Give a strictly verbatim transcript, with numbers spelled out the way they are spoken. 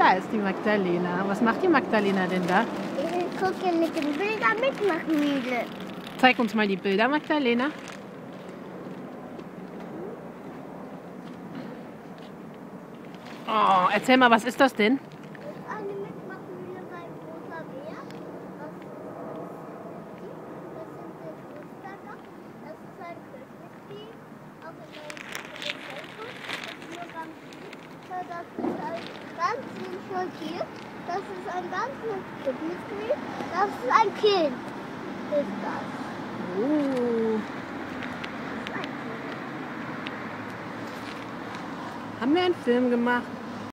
Da ist die Magdalena. Was macht die Magdalena denn da? Ich gucke mit den Bildern mitmachmühle. Zeig uns mal die Bilder, Magdalena. Oh, erzähl mal, was ist das denn? Das ist eine Mitmachmühle beim Rosa Bär. Das ist das Fußberger. Das ist ein Königsbild. Auch in der Gesellschaft. Das ist nur ganz lieb. Das ist ein ganz lieb schon hier. Das ist ein ganz Königsbild. Das ist ein Kind. Ist das. Oh. Haben wir einen Film gemacht?